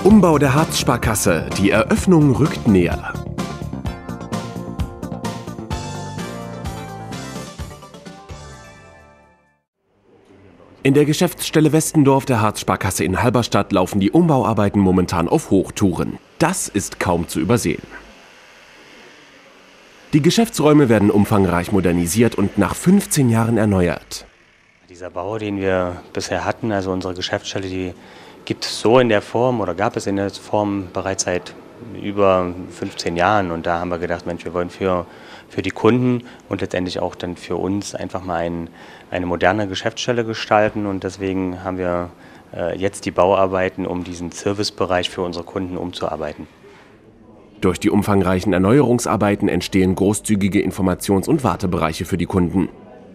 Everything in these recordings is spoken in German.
Umbau der Harzsparkasse. Die Eröffnung rückt näher. In der Geschäftsstelle Westendorf der Harzsparkasse in Halberstadt laufen die Umbauarbeiten momentan auf Hochtouren. Das ist kaum zu übersehen. Die Geschäftsräume werden umfangreich modernisiert und nach 15 Jahren erneuert. Dieser Bau, den wir bisher hatten, also unsere Geschäftsstelle, die gibt es so in der Form oder gab es in der Form bereits seit über 15 Jahren. Und da haben wir gedacht, Mensch, wir wollen für die Kunden und letztendlich auch dann für uns einfach mal eine moderne Geschäftsstelle gestalten. Und deswegen haben wir jetzt die Bauarbeiten, um diesen Servicebereich für unsere Kunden umzuarbeiten. Durch die umfangreichen Erneuerungsarbeiten entstehen großzügige Informations- und Wartebereiche für die Kunden.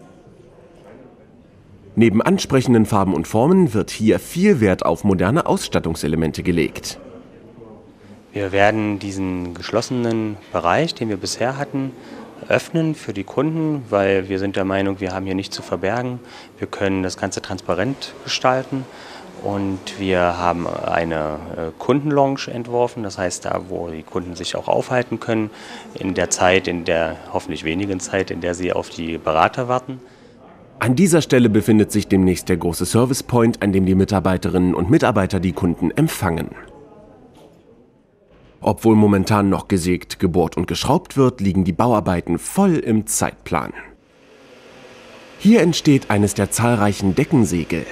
Neben ansprechenden Farben und Formen wird hier viel Wert auf moderne Ausstattungselemente gelegt. Wir werden diesen geschlossenen Bereich, den wir bisher hatten, öffnen für die Kunden, weil wir sind der Meinung, wir haben hier nichts zu verbergen. Wir können das Ganze transparent gestalten und wir haben eine Kundenlounge entworfen. Das heißt, da, wo die Kunden sich auch aufhalten können, in der Zeit, hoffentlich wenigen Zeit, in der sie auf die Berater warten. An dieser Stelle befindet sich demnächst der große Service Point, an dem die Mitarbeiterinnen und Mitarbeiter die Kunden empfangen. Obwohl momentan noch gesägt, gebohrt und geschraubt wird, liegen die Bauarbeiten voll im Zeitplan. Hier entsteht eines der zahlreichen Deckensegel.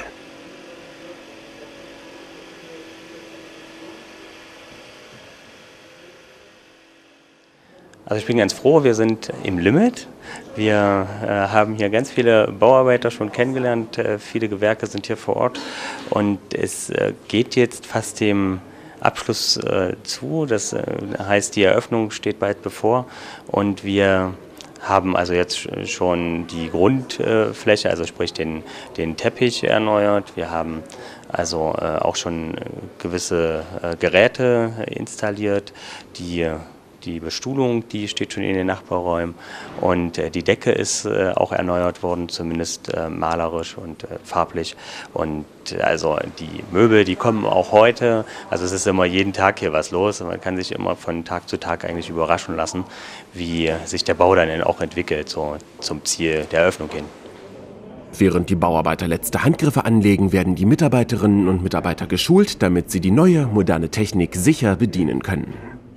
Also ich bin ganz froh, wir sind im Limit. Wir haben hier ganz viele Bauarbeiter schon kennengelernt, viele Gewerke sind hier vor Ort und es geht jetzt fast dem Abschluss zu. Das heißt, die Eröffnung steht bald bevor und wir haben also jetzt schon die Grundfläche, also sprich den Teppich erneuert. Wir haben also auch schon gewisse Geräte installiert, die Bestuhlung, die steht schon in den Nachbarräumen und die Decke ist auch erneuert worden, zumindest malerisch und farblich. Und also die Möbel, die kommen auch heute. Also es ist immer jeden Tag hier was los und man kann sich immer von Tag zu Tag eigentlich überraschen lassen, wie sich der Bau dann auch entwickelt, so zum Ziel der Eröffnung hin. Während die Bauarbeiter letzte Handgriffe anlegen, werden die Mitarbeiterinnen und Mitarbeiter geschult, damit sie die neue, moderne Technik sicher bedienen können.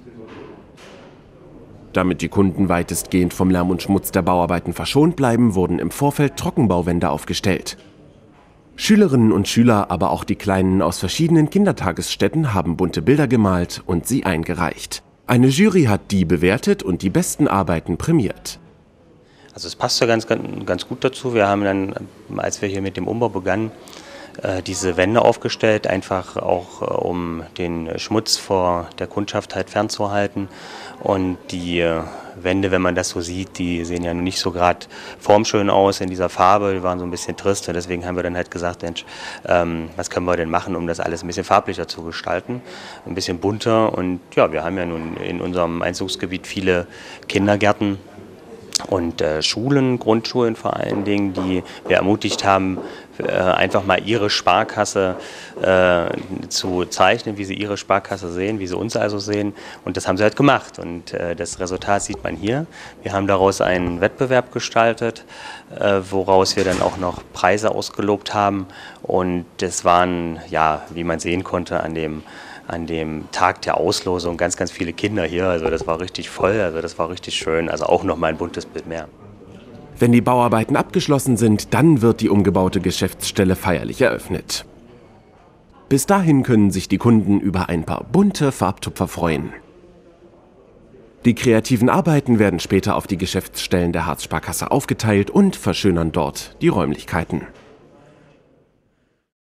Damit die Kunden weitestgehend vom Lärm und Schmutz der Bauarbeiten verschont bleiben, wurden im Vorfeld Trockenbauwände aufgestellt. Schülerinnen und Schüler, aber auch die Kleinen aus verschiedenen Kindertagesstätten haben bunte Bilder gemalt und sie eingereicht. Eine Jury hat die bewertet und die besten Arbeiten prämiert. Also es passte ganz gut dazu. Wir haben dann, als wir hier mit dem Umbau begannen, diese Wände aufgestellt, einfach auch um den Schmutz vor der Kundschaft halt fernzuhalten. Und die Wände, wenn man das so sieht, die sehen ja nicht so gerade formschön aus in dieser Farbe, die waren so ein bisschen trist. Und deswegen haben wir dann halt gesagt, Mensch, was können wir denn machen, um das alles ein bisschen farblicher zu gestalten, ein bisschen bunter. Und ja, wir haben ja nun in unserem Einzugsgebiet viele Kindergärten und Schulen, Grundschulen vor allen Dingen, die wir ermutigt haben, einfach mal ihre Sparkasse zu zeichnen, wie sie ihre Sparkasse sehen, wie sie uns also sehen. Und das haben sie halt gemacht. Und das Resultat sieht man hier. Wir haben daraus einen Wettbewerb gestaltet, woraus wir dann auch noch Preise ausgelobt haben. Und das waren, ja, wie man sehen konnte, an dem Tag der Auslosung ganz viele Kinder hier. Also das war richtig voll, also das war richtig schön. Also auch nochmal ein buntes Bild mehr. Wenn die Bauarbeiten abgeschlossen sind, dann wird die umgebaute Geschäftsstelle feierlich eröffnet. Bis dahin können sich die Kunden über ein paar bunte Farbtupfer freuen. Die kreativen Arbeiten werden später auf die Geschäftsstellen der Harzsparkasse aufgeteilt und verschönern dort die Räumlichkeiten.